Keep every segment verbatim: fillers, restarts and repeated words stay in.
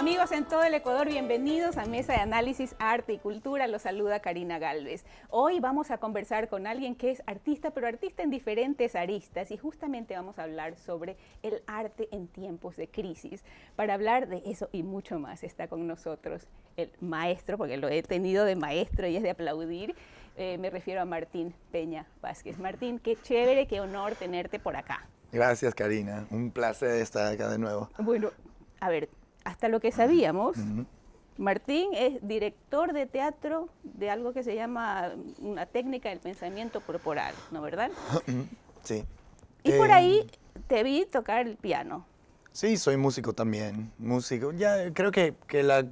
Amigos en todo el Ecuador, bienvenidos a Mesa de Análisis, Arte y Cultura. Los saluda Karina Galvez. Hoy vamos a conversar con alguien que es artista, pero artista en diferentes aristas, y justamente vamos a hablar sobre el arte en tiempos de crisis. Para hablar de eso y mucho más está con nosotros el maestro, porque lo he tenido de maestro y es de aplaudir. Eh, me refiero a Martín Peña Vázquez. Martín, qué chévere, qué honor tenerte por acá. Gracias, Karina. Un placer estar acá de nuevo. Bueno, a ver, hasta lo que sabíamos, Uh-huh. Martín es director de teatro de algo que se llama una técnica del pensamiento corporal, ¿no, verdad? Sí. Y Eh, por ahí te vi tocar el piano. Sí, soy músico también. Músico. Ya creo que, que la,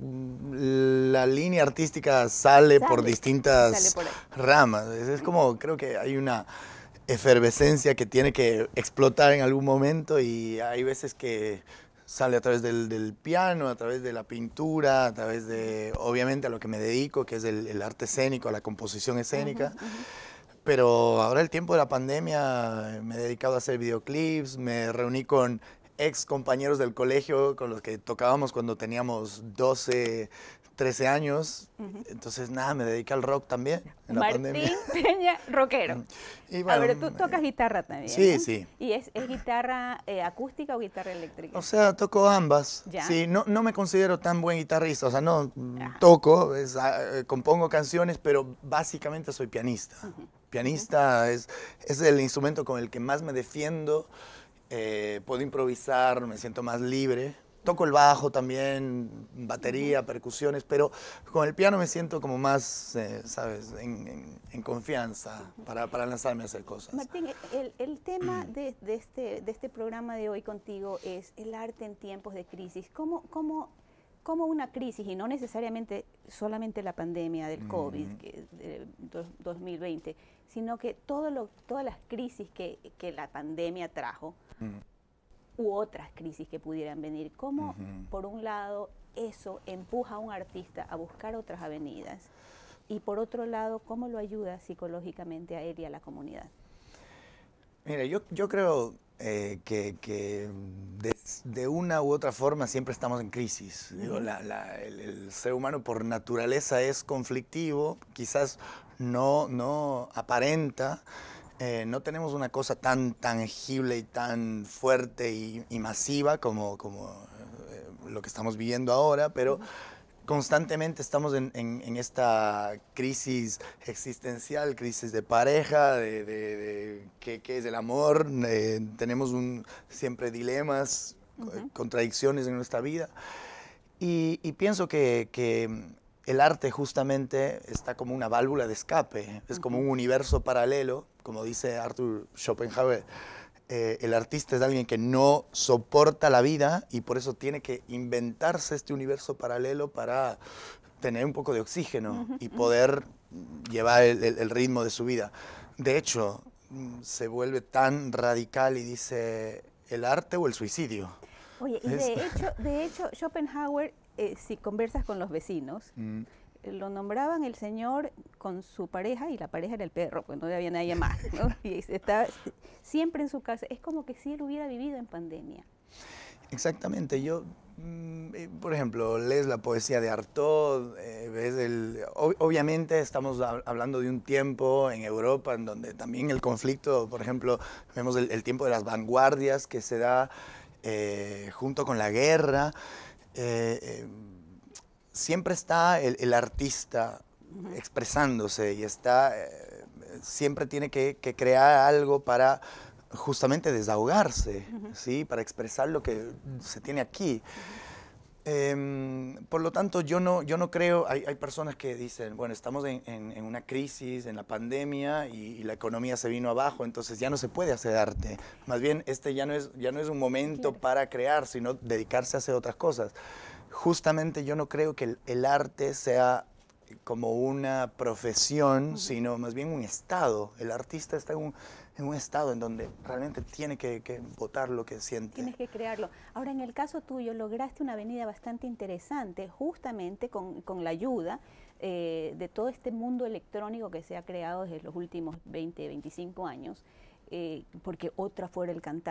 la línea artística sale, Sale, por distintas sale por ahí. ramas. Es, es como, creo que hay una efervescencia que tiene que explotar en algún momento, y hay veces que sale a través del, del piano, a través de la pintura, a través de, obviamente, a lo que me dedico, que es el, el arte escénico, a la composición escénica. Uh-huh, uh-huh. Pero ahora, el tiempo de la pandemia, me he dedicado a hacer videoclips, me reuní con ex compañeros del colegio con los que tocábamos cuando teníamos doce, trece años. Uh-huh. Entonces, nada, me dediqué al rock también en la Martín pandemia. Peña, rockero. Y A bueno, ver, tú tocas guitarra también, sí, ¿no? sí. ¿Y es, es guitarra eh, acústica o guitarra eléctrica? O sea, toco ambas. ¿Ya? Sí, no, no me considero tan buen guitarrista. O sea, no Ajá. toco, es, eh, compongo canciones, pero básicamente soy pianista. Uh-huh. Pianista es, es el instrumento con el que más me defiendo. Eh, puedo improvisar, me siento más libre. Toco el bajo también, batería, uh-huh. percusiones, pero con el piano me siento como más, eh, ¿sabes?, en, en, en confianza uh-huh. para, para lanzarme a hacer cosas. Martín, el, el tema de, de, este, de este programa de hoy contigo es el arte en tiempos de crisis. ¿Cómo, cómo, cómo una crisis, y no necesariamente solamente la pandemia del COVID, uh-huh. que, de, de dos mil veinte, sino que todo lo, todas las crisis que, que la pandemia trajo, uh-huh. u otras crisis que pudieran venir, cómo, uh-huh. por un lado, eso empuja a un artista a buscar otras avenidas, y por otro lado, cómo lo ayuda psicológicamente a él y a la comunidad? Mira, yo, yo creo eh, que, que de, de una u otra forma siempre estamos en crisis. Uh-huh. Digo, la, la, el, el ser humano por naturaleza es conflictivo, quizás no, no aparenta. Eh, no tenemos una cosa tan tangible y tan fuerte y, y masiva como, como eh, lo que estamos viviendo ahora, pero uh-huh. constantemente estamos en, en, en esta crisis existencial, crisis de pareja, de, de, de qué, qué es el amor. Eh, tenemos un, siempre dilemas, uh-huh. contradicciones en nuestra vida, y, y pienso que, que el arte justamente está como una válvula de escape, es uh-huh. como un universo paralelo. Como dice Arthur Schopenhauer, eh, el artista es alguien que no soporta la vida y por eso tiene que inventarse este universo paralelo para tener un poco de oxígeno uh-huh. y poder llevar el, el, el ritmo de su vida. De hecho, se vuelve tan radical y dice, ¿el arte o el suicidio? Oye, y de hecho, de hecho, Schopenhauer, eh, si conversas con los vecinos, mm. lo nombraban el señor con su pareja, y la pareja era el perro, pues no había nadie más, ¿no? Y estaba siempre en su casa. Es como que si él hubiera vivido en pandemia. Exactamente. Yo, por ejemplo, lees la poesía de Artaud, eh, ves el, obviamente estamos hablando de un tiempo en Europa en donde también el conflicto, por ejemplo, vemos el, el tiempo de las vanguardias que se da eh, junto con la guerra. Eh, eh, siempre está el, el artista uh-huh. expresándose y está, eh, siempre tiene que, que crear algo para justamente desahogarse, uh-huh. ¿sí? Para expresar lo que se tiene aquí. Uh-huh. eh, por lo tanto, yo no, yo no creo, hay, hay personas que dicen, bueno, estamos en, en, en una crisis, en la pandemia, y, y la economía se vino abajo, entonces ya no se puede hacer arte. Más bien, este ya no es, ya no es un momento claro. para crear, sino dedicarse a hacer otras cosas. Justamente yo no creo que el, el arte sea como una profesión, uh-huh. sino más bien un estado. El artista está en un, en un estado en donde realmente tiene que, que botar lo que siente. Tienes que crearlo. Ahora, en el caso tuyo, lograste una avenida bastante interesante, justamente con, con la ayuda eh, de todo este mundo electrónico que se ha creado desde los últimos veinte, veinticinco años, eh, porque otra fuera el cantar.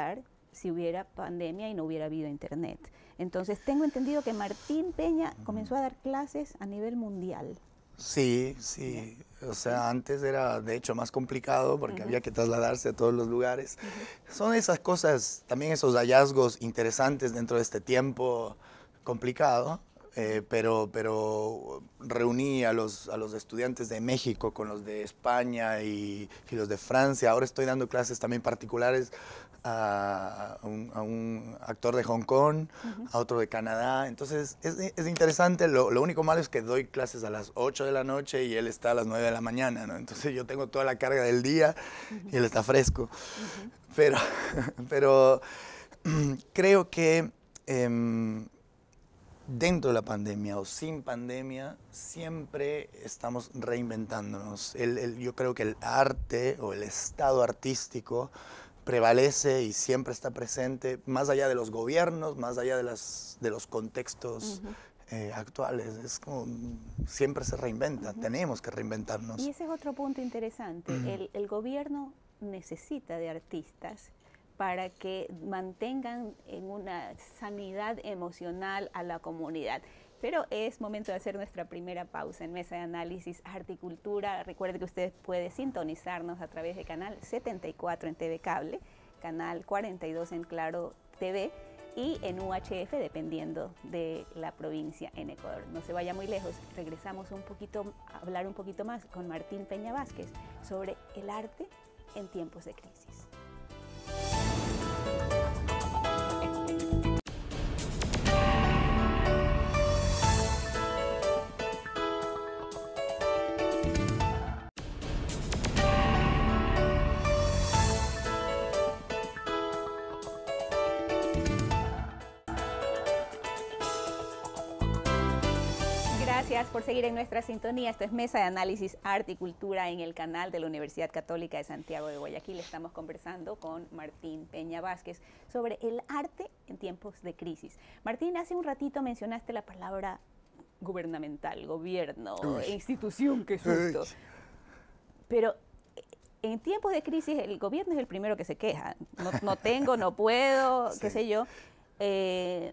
si hubiera pandemia y no hubiera habido internet. Entonces, tengo entendido que Martín Peña comenzó a dar clases a nivel mundial. Sí, sí. O sea, antes era de hecho más complicado porque uh-huh. había que trasladarse a todos los lugares. Uh-huh. Son esas cosas, también esos hallazgos interesantes dentro de este tiempo complicado, eh, pero, pero reuní a los, a los estudiantes de México con los de España y, y los de Francia. Ahora estoy dando clases también particulares a un, a un actor de Hong Kong, uh-huh. a otro de Canadá. Entonces es, es interesante. Lo, lo único malo es que doy clases a las ocho de la noche y él está a las nueve de la mañana, ¿no? Entonces yo tengo toda la carga del día uh-huh. y él está fresco. Uh-huh. Pero, pero creo que eh, dentro de la pandemia o sin pandemia siempre estamos reinventándonos. El, el, yo creo que el arte o el estado artístico prevalece y siempre está presente, más allá de los gobiernos, más allá de, las, de los contextos uh-huh. eh, actuales. Es como, siempre se reinventa, uh-huh. tenemos que reinventarnos. Y ese es otro punto interesante. Uh-huh. el, el gobierno necesita de artistas para que mantengan en una sanidad emocional a la comunidad. Pero es momento de hacer nuestra primera pausa en Mesa de Análisis Arte y Cultura. Recuerde que usted puede sintonizarnos a través de canal setenta y cuatro en T V Cable, canal cuarenta y dos en Claro T V y en U H F dependiendo de la provincia en Ecuador. No se vaya muy lejos, regresamos un poquito a hablar un poquito más con Martín Peña Vázquez sobre el arte en tiempos de crisis. Gracias por seguir en nuestra sintonía. Esto es Mesa de Análisis Arte y Cultura en el canal de la Universidad Católica de Santiago de Guayaquil. Estamos conversando con Martín Peña Vázquez sobre el arte en tiempos de crisis. Martín, hace un ratito mencionaste la palabra gubernamental, gobierno, Uy. institución, qué susto. Uy. Pero en tiempos de crisis el gobierno es el primero que se queja. No, no tengo, no puedo, sí. qué sé yo. Eh,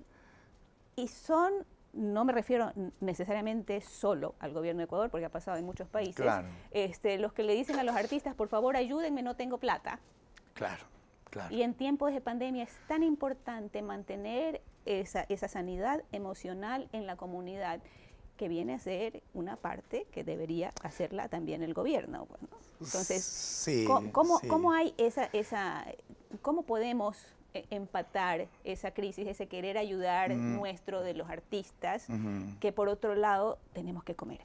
y son... No me refiero necesariamente solo al gobierno de Ecuador, porque ha pasado en muchos países. Claro. Este, los que le dicen a los artistas, por favor, ayúdenme, no tengo plata. Claro, claro. Y en tiempos de pandemia es tan importante mantener esa, esa sanidad emocional en la comunidad, que viene a ser una parte que debería hacerla también el gobierno. Bueno, entonces, sí, ¿cómo, cómo, sí. ¿cómo hay esa, esa, cómo podemos empatar esa crisis, ese querer ayudar uh-huh. nuestro de los artistas, uh-huh. que por otro lado tenemos que comer?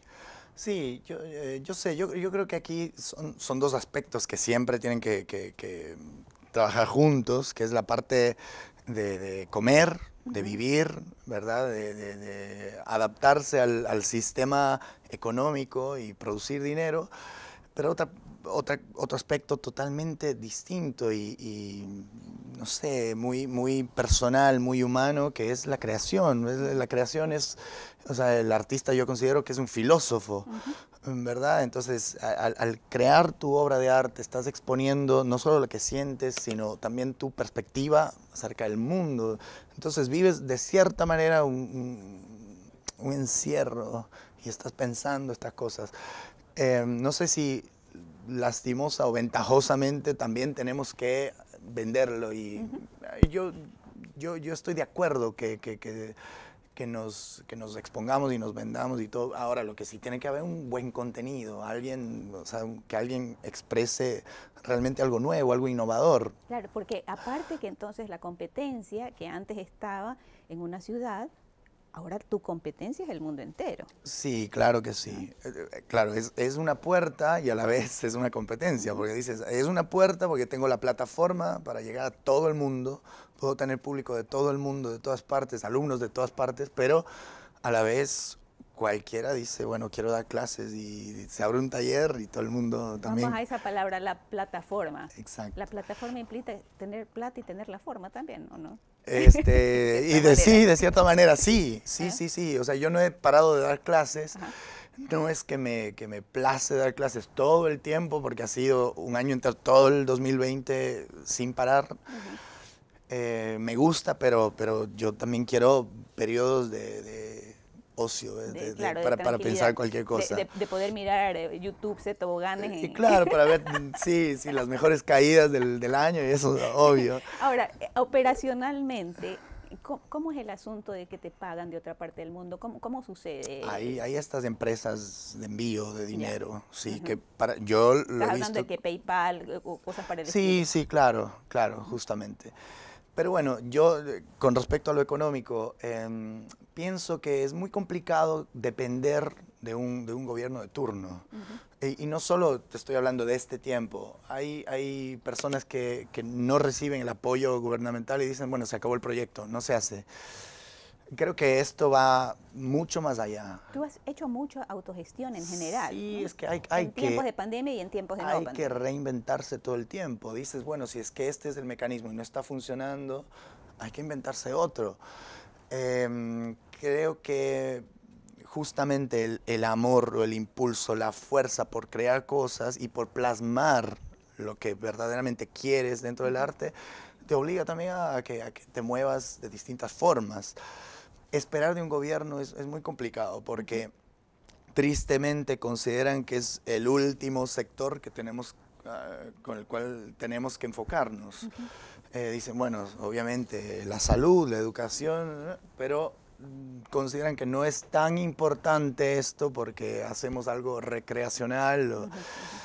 Sí, yo, eh, yo sé, yo, yo creo que aquí son, son dos aspectos que siempre tienen que, que, que trabajar juntos, que es la parte de, de comer, uh-huh. de vivir, ¿verdad? De, de, de adaptarse al, al sistema económico y producir dinero, pero otra Otra, otro aspecto totalmente distinto y, y, no sé, muy, muy personal, muy humano, que es la creación. La creación es, o sea, el artista yo considero que es un filósofo, uh-huh. ¿verdad? Entonces, al, al crear tu obra de arte, estás exponiendo no solo lo que sientes, sino también tu perspectiva acerca del mundo. Entonces, vives de cierta manera un, un, un encierro y estás pensando estas cosas. Eh, no sé si lastimosa o ventajosamente también tenemos que venderlo y uh-huh. yo, yo, yo estoy de acuerdo que, que, que, que, nos, que nos expongamos y nos vendamos y todo. Ahora, lo que sí tiene que haber un buen contenido, alguien, o sea, que alguien exprese realmente algo nuevo, algo innovador. Claro, porque aparte que entonces la competencia que antes estaba en una ciudad, ahora tu competencia es el mundo entero. Sí, claro que sí. Claro, es, es una puerta y a la vez es una competencia, porque dices, es una puerta porque tengo la plataforma para llegar a todo el mundo, puedo tener público de todo el mundo, de todas partes, alumnos de todas partes, pero a la vez cualquiera dice, bueno, quiero dar clases y se abre un taller y todo el mundo también. Vamos a esa palabra, la plataforma. Exacto. La plataforma implica tener plata y tener la forma también, ¿o no? Este, y de sí, de cierta manera, sí, sí, ¿Eh? sí, sí. O sea, yo no he parado de dar clases. Ajá. No es que me, que me place dar clases todo el tiempo, porque ha sido un año entero, todo el dos mil veinte sin parar. Uh-huh. Eh, me gusta, pero, pero yo también quiero periodos de, de ocio, de, de, claro, de, para, de para pensar cualquier cosa. De, de, de poder mirar eh, YouTube, se toboganes. Y claro, para ver, sí, sí, las mejores caídas del, del año, y eso es obvio. Ahora, operacionalmente, ¿cómo, ¿cómo es el asunto de que te pagan de otra parte del mundo? ¿Cómo, cómo sucede? Hay, hay estas empresas de envío de dinero, yeah. sí, uh-huh. que para, yo lo he visto. ¿Estás hablando de que PayPal o cosas para el Sí, sí, claro, claro, justamente. Pero bueno, yo con respecto a lo económico, eh, pienso que es muy complicado depender de un, de un gobierno de turno. Uh-huh. y, y no solo te estoy hablando de este tiempo, hay, hay personas que, que no reciben el apoyo gubernamental y dicen, bueno, se acabó el proyecto, no se hace. Creo que esto va mucho más allá. Tú has hecho mucha autogestión en general. Sí, ¿no? es que hay, hay en que... En tiempos de pandemia y en tiempos de no Hay pandemia. que reinventarse todo el tiempo. Dices, bueno, si es que este es el mecanismo y no está funcionando, hay que inventarse otro. Eh, creo que justamente el, el amor o el impulso, la fuerza por crear cosas y por plasmar lo que verdaderamente quieres dentro del arte, te obliga también a que, a que te muevas de distintas formas. Esperar de un gobierno es, es muy complicado porque tristemente consideran que es el último sector que tenemos, uh, con el cual tenemos que enfocarnos. Uh-huh. eh, dicen, bueno, obviamente la salud, la educación, pero consideran que no es tan importante esto porque hacemos algo recreacional. O, uh-huh.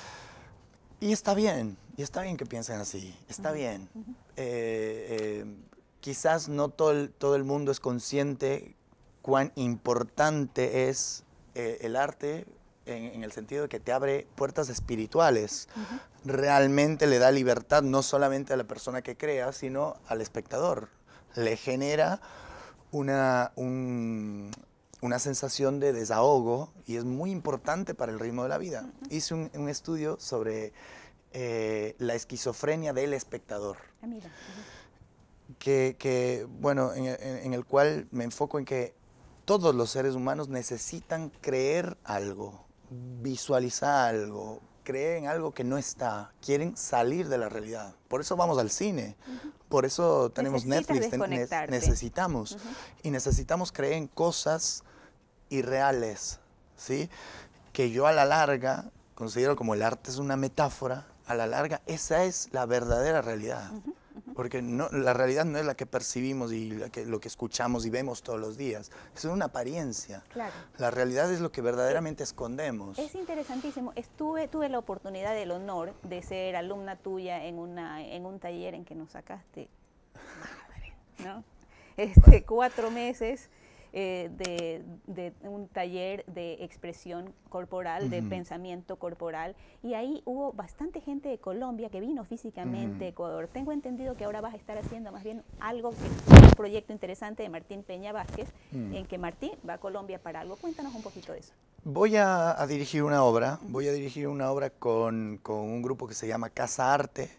Y está bien, y está bien que piensen así, está uh-huh. bien. Uh-huh. eh, eh, Quizás no todo el, todo el mundo es consciente cuán importante es eh, el arte en, en el sentido de que te abre puertas espirituales. Uh-huh. Realmente le da libertad no solamente a la persona que crea, sino al espectador. Le genera una, un, una sensación de desahogo y es muy importante para el ritmo de la vida. Uh-huh. Hice un, un estudio sobre eh, la esquizofrenia del espectador. Ah, mira. Uh-huh. Que, que, bueno, en, en, en el cual me enfoco en que todos los seres humanos necesitan creer algo, visualizar algo, creer en algo que no está, quieren salir de la realidad. Por eso vamos al cine, uh-huh. por eso tenemos Netflix, ne necesitamos. Uh-huh. Y necesitamos creer en cosas irreales, ¿sí? Que yo a la larga considero como el arte es una metáfora, a la larga esa es la verdadera realidad. Uh-huh. Porque no, la realidad no es la que percibimos y la que, lo que escuchamos y vemos todos los días. Es una apariencia. Claro. La realidad es lo que verdaderamente es, escondemos. Es interesantísimo. Estuve, tuve la oportunidad, el honor de ser alumna tuya en, una, en un taller en que nos sacaste, madre, ¿no? Este, cuatro meses eh, de, de un taller de expresión corporal, uh-huh. de pensamiento corporal, y ahí hubo bastante gente de Colombia que vino físicamente uh-huh. a Ecuador. Tengo entendido que ahora vas a estar haciendo más bien algo, que es un proyecto interesante de Martín Peña Vázquez, uh-huh. en que Martín va a Colombia para algo. Cuéntanos un poquito de eso. Voy a, a dirigir una obra, uh-huh. voy a dirigir una obra con, con un grupo que se llama Casa Arte.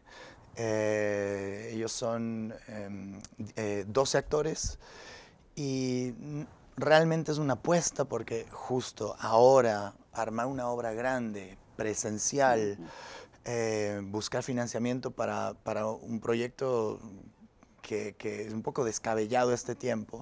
Eh, ellos son eh, eh, doce actores y realmente es una apuesta porque justo ahora armar una obra grande, presencial, uh-huh. eh, buscar financiamiento para, para un proyecto que, que es un poco descabellado este tiempo.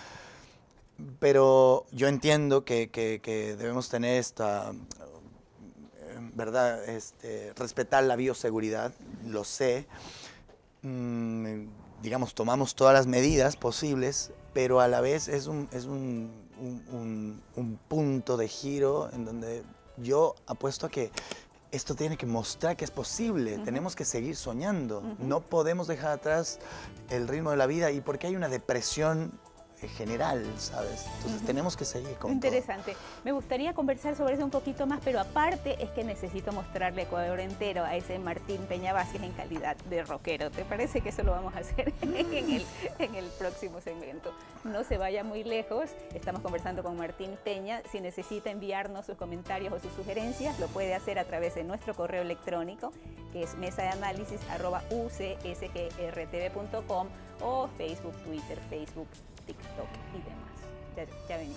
Pero yo entiendo que, que, que debemos tener esta, ¿verdad? Este, respetar la bioseguridad, lo sé. Mm, digamos, tomamos todas las medidas posibles, pero a la vez es un, es un, un, un, un punto de giro en donde yo apuesto a que esto tiene que mostrar que es posible, uh-huh. tenemos que seguir soñando, uh-huh. no podemos dejar atrás el ritmo de la vida y porque hay una depresión general, ¿sabes? Entonces uh-huh. tenemos que seguir con Interesante. todo. Me gustaría conversar sobre eso un poquito más, pero aparte es que necesito mostrarle Ecuador entero a ese Martín Peña Vázquez en calidad de rockero. ¿Te parece que eso lo vamos a hacer en el, en el próximo segmento? No se vaya muy lejos, estamos conversando con Martín Peña. Si necesita enviarnos sus comentarios o sus sugerencias, lo puede hacer a través de nuestro correo electrónico, que es mesa de análisis arroba u c s g r t v punto com, o Facebook, Twitter, Facebook, TikTok y demás. Ya, ya venimos.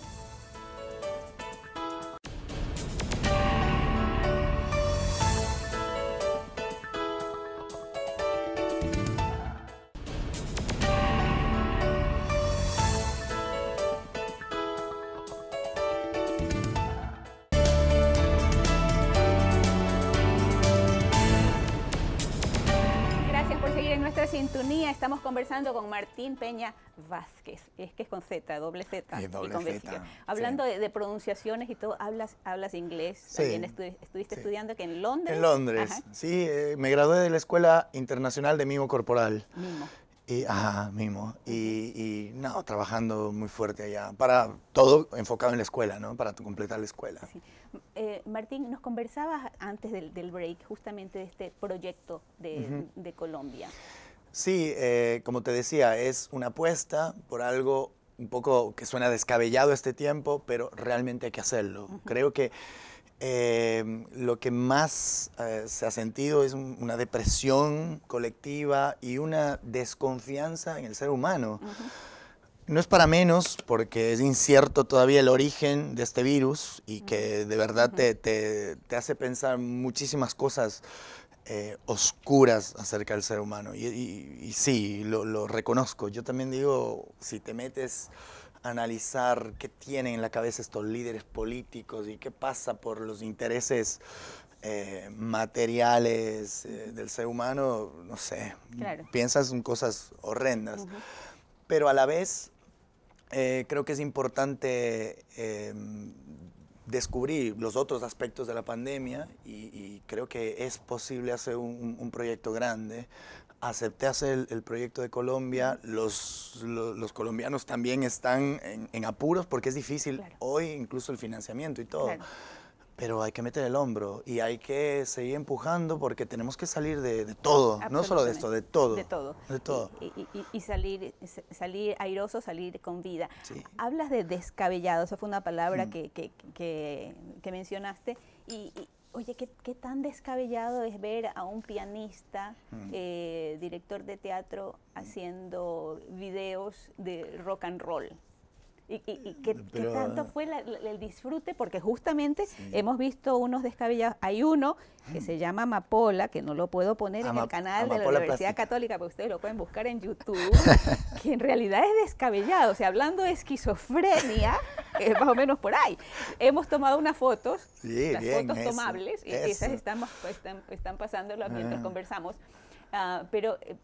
en nuestra sintonía estamos conversando con Martín Peña Vázquez, es que es con Z, doble Z, y doble y con Z, Z. Hablando sí. de, de pronunciaciones y todo, hablas, hablas inglés, Sí, también estu estuviste sí. estudiando que en Londres. En Londres, Ajá. sí, eh, me gradué de la Escuela Internacional de Mimo Corporal. Mimo. Y, ajá, mimo. Y, y no, trabajando muy fuerte allá, para todo enfocado en la escuela, ¿no? Para completar la escuela. Sí. Eh, Martín, nos conversabas antes del, del break justamente de este proyecto de, uh-huh. de Colombia. Sí, eh, como te decía, es una apuesta por algo un poco que suena descabellado este tiempo, pero realmente hay que hacerlo. Uh-huh. Creo que Eh, lo que más eh, se ha sentido es un, una depresión colectiva y una desconfianza en el ser humano. Uh-huh. No es para menos porque es incierto todavía el origen de este virus y uh-huh. que de verdad uh-huh. te, te, te hace pensar muchísimas cosas eh, oscuras acerca del ser humano. Y, y, y sí, lo, lo reconozco. Yo también digo, si te metes analizar qué tienen en la cabeza estos líderes políticos y qué pasa por los intereses eh, materiales eh, del ser humano, no sé, claro. piensas en cosas horrendas. Uh-huh. Pero a la vez eh, creo que es importante eh, descubrir los otros aspectos de la pandemia y, y creo que es posible hacer un, un proyecto grande. Acepté hacer el, el proyecto de Colombia, los, los, los colombianos también están en, en apuros porque es difícil claro. hoy incluso el financiamiento y todo, claro. pero hay que meter el hombro y hay que seguir empujando porque tenemos que salir de, de todo, no solo de esto, de todo. De todo. De todo. Y, y, y salir, salir airoso, salir con vida. Sí. Hablas de descabellado, esa fue una palabra mm. que, que, que, que mencionaste y, y oye, ¿qué, ¿qué tan descabellado es ver a un pianista, mm. eh, director de teatro, haciendo videos de rock and roll? ¿Y, y, y qué, Pero, qué tanto fue la, la, el disfrute? Porque justamente sí. hemos visto unos descabellados. Hay uno que se llama Amapola, que no lo puedo poner Ama, en el canal de la Universidad Plástica. Católica, porque ustedes lo pueden buscar en YouTube, que en realidad es descabellado. O sea, hablando de esquizofrenia, es más o menos por ahí. Hemos tomado unas fotos, sí, las bien, fotos eso, tomables, y eso. esas están, están, están pasándolas mientras ah. conversamos. Uh, pero... Eh,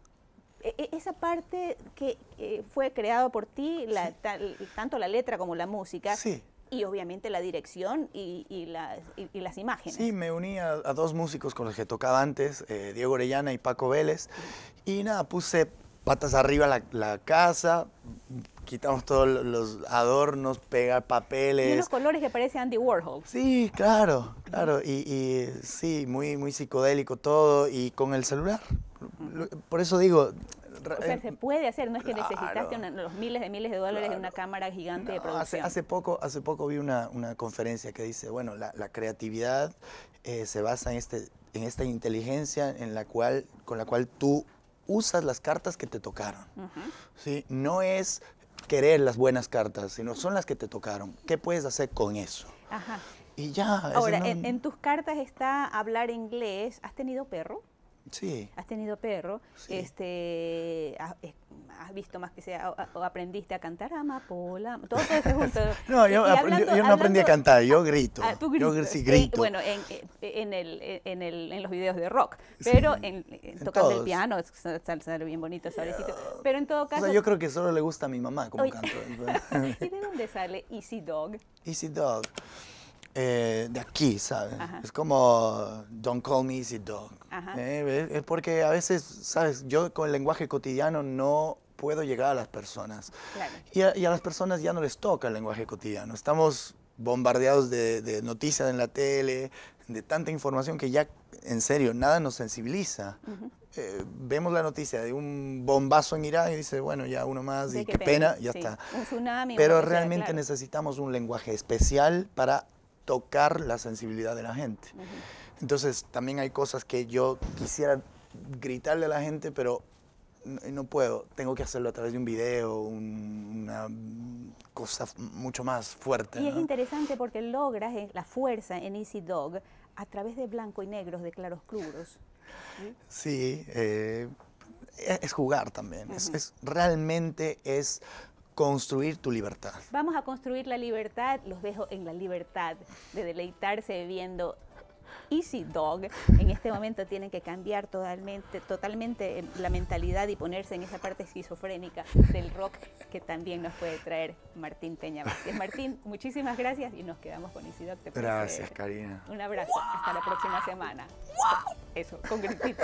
esa parte que eh, fue creado por ti, la, sí. ta, tanto la letra como la música, sí. y obviamente la dirección y, y, la, y, y las imágenes. Sí, me uní a, a dos músicos con los que tocaba antes, eh, Diego Orellana y Paco Vélez, sí. y nada, puse patas arriba la, la casa, quitamos todos los adornos, pegar papeles. Y unos colores que parece Andy Warhol. Sí, claro, claro, y, y sí, muy, muy psicodélico todo, y con el celular. Uh-huh. Por eso digo... O sea, se puede hacer, no es que claro. necesitaste una, los miles de miles de dólares claro. de una cámara gigante no, de producción. Hace, hace, poco, hace poco vi una, una conferencia que dice, bueno, la, la creatividad eh, se basa en, este, en esta inteligencia en la cual, con la cual tú usas las cartas que te tocaron. Uh-huh. ¿Sí? No es querer las buenas cartas, sino son las que te tocaron. ¿Qué puedes hacer con eso? Ajá. Y ya. Ahora, no... en, en tus cartas está hablar inglés. ¿Has tenido perro? Sí. ¿Has tenido perro? Sí. Este, has, has visto más que sea, o aprendiste a cantar Amapola, todo eso junto. No, yo, y, y hablando, yo no hablando, aprendí a cantar, yo grito. Ah, tú gritas. Yo sí grito. Sí, bueno, en, en, el, en, el, en los videos de rock, pero sí, en, en, tocando el piano, sale bien bonito, suavecito. Pero en todo caso... O sea, yo creo que solo le gusta a mi mamá como oye, canto. ¿Y de dónde sale Easy Dog? Easy Dog. Eh, de aquí, ¿sabes? Ajá. Es como Don't Call Me Easy Dog. Eh, es porque a veces, ¿sabes? Yo con el lenguaje cotidiano no puedo llegar a las personas. Claro. Y, a, y a las personas ya no les toca el lenguaje cotidiano. Estamos bombardeados de, de noticias en la tele, de tanta información que ya, en serio, nada nos sensibiliza. Uh-huh. eh, vemos la noticia de un bombazo en Irak y dice, bueno, ya uno más, sí, y qué, qué pena, pena ya sí. está. Un tsunami. Pero realmente sea, claro. necesitamos un lenguaje especial para tocar la sensibilidad de la gente. Uh-huh. Entonces, también hay cosas que yo quisiera gritarle a la gente, pero no, no puedo. Tengo que hacerlo a través de un video, un, una cosa mucho más fuerte. Y ¿no? Es interesante porque logras la fuerza en Easy Dog a través de blanco y negros, de claroscuros. Sí, sí eh, es jugar también. Uh-huh. es, es, realmente es... construir tu libertad. Vamos a construir la libertad, los dejo en la libertad de deleitarse viendo easy dog. En este momento tienen que cambiar totalmente, totalmente la mentalidad y ponerse en esa parte esquizofrénica del rock que también nos puede traer Martín Peña Vázquez. Martín, muchísimas gracias y nos quedamos con Easy Dog. ¿Te parece? Gracias, Karina. Un abrazo. Hasta la próxima semana. Eso, con gritito.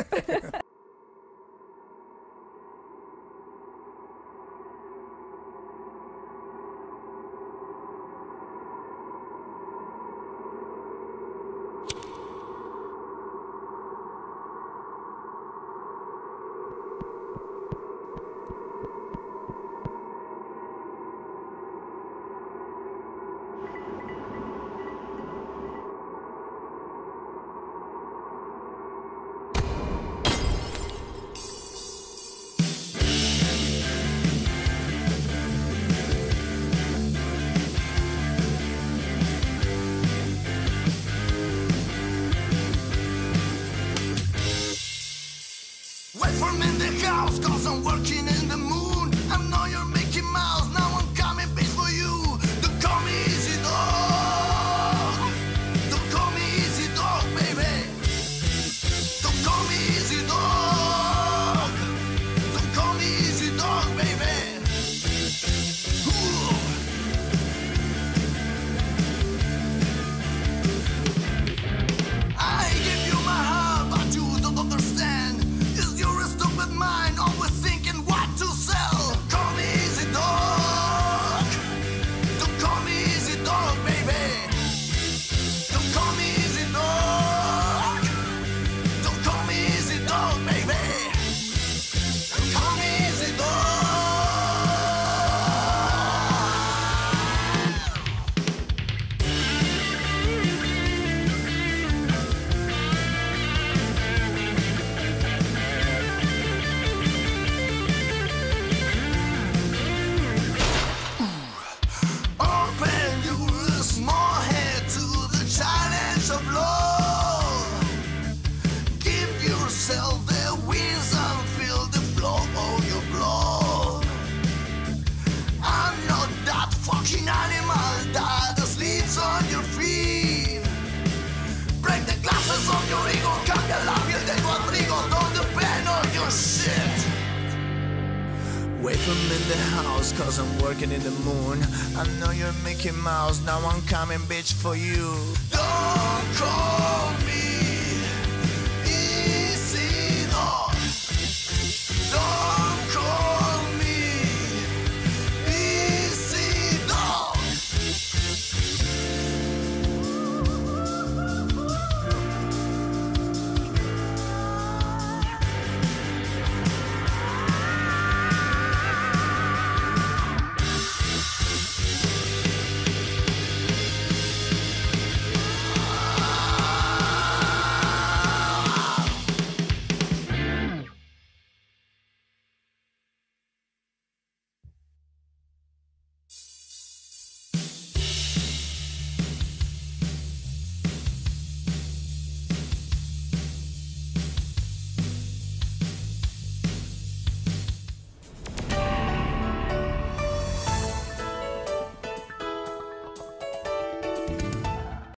From in the house, cause I'm working in the moon. I know you're Mickey Mouse, now I'm coming bitch for you. Don't call me Easy Dog. Don't call me Easy Dog, baby. Don't call me Easy Dog. Don't call me Easy Dog, baby. Ooh. I give you my heart, but you don't understand. Mind, always thinking what to sell. Call me Easy Dog. Don't call me Easy Dog, baby. Don't call me Easy Dog. Don't call me Easy Dog, baby. Don't call me Easy Dog. Animal that sleeps on your feet. Break the glasses of your ego. Cambia la piel de tu abrigo. Don't depend on your shit. Wait for me in the house, cause I'm working in the moon. I know you're Mickey Mouse, now I'm coming bitch for you. Don't call